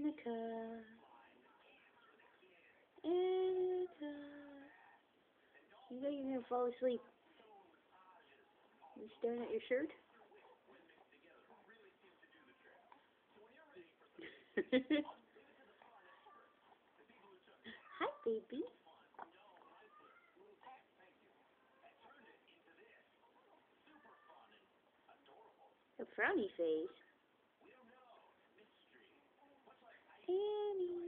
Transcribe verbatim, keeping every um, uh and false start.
Annika. Annika. You think you're gonna fall asleep? You staring at your shirt? Hi, baby. A frowny face. Annie.